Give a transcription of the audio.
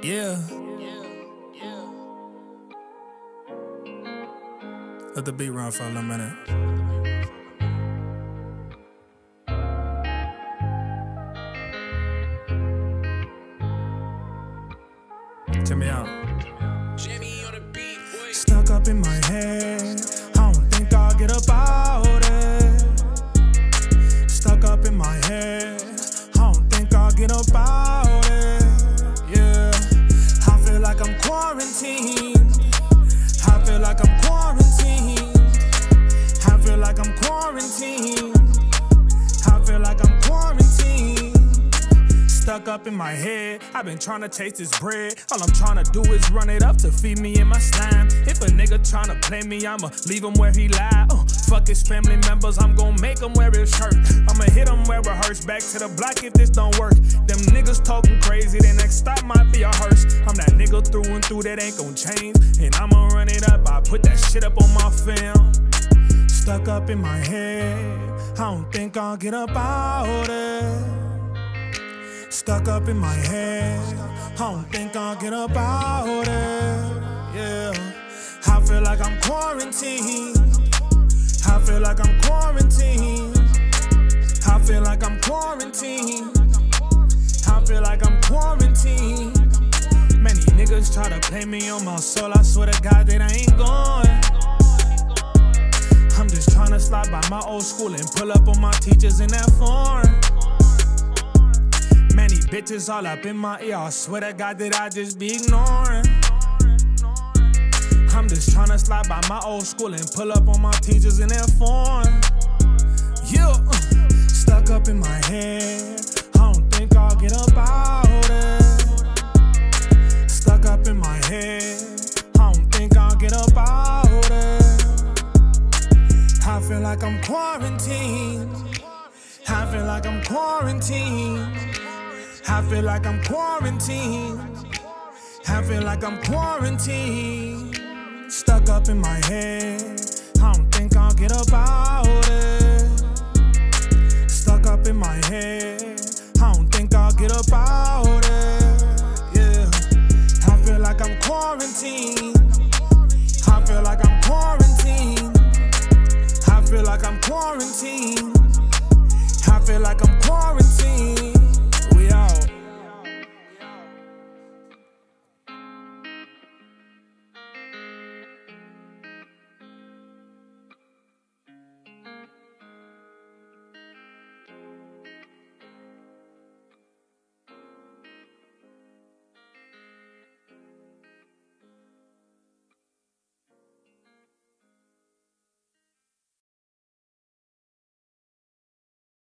Yeah. Let the beat run for a little minute. Check me out. Stuck up in my head, I don't think I'll get up out it. Stuck up in my head, I don't think I'll get up out it. Yeah, I feel like I'm quarantined. I feel like I'm quarantined. I feel like I'm quarantined. I feel like I'm quarantined. Stuck up in my head, I've been trying to taste this bread. All I'm trying to do is run it up to feed me in my slime. If a nigga tryna play me, I'ma leave him where he lie. Fuck his family members, I'm gon' make him wear his shirt. I'ma hit him where it hurts, back to the block if this don't work. Them niggas talking crazy, the next stop might be a hearse. I'm that nigga through and through that ain't gon' change. And I'ma run it up, I put that shit up on my film. Stuck up in my head, I don't think I'll get up out it. Stuck up in my head, I don't think I'll get up out it. Yeah, I feel like I'm quarantined. I feel like I'm quarantined. I feel like I'm quarantined. I feel like I'm quarantined. Many niggas try to play me on my soul, I swear to God that I ain't going. I'm just tryna slide by my old school and pull up on my teachers in that foreign. Many bitches all up in my ear, I swear to God that I just be ignoring. I'm just tryna slide by my old school and pull up on my teachers in that foreign. Yeah, stuck up in my head, I don't think I'll get up out it. Stuck up in my head, I don't think I'll get up out it. I feel like I'm quarantined. I feel like I'm quarantined. I feel like I'm quarantined. I feel like I'm quarantined. Stuck up in my head, I don't think I'll get up out.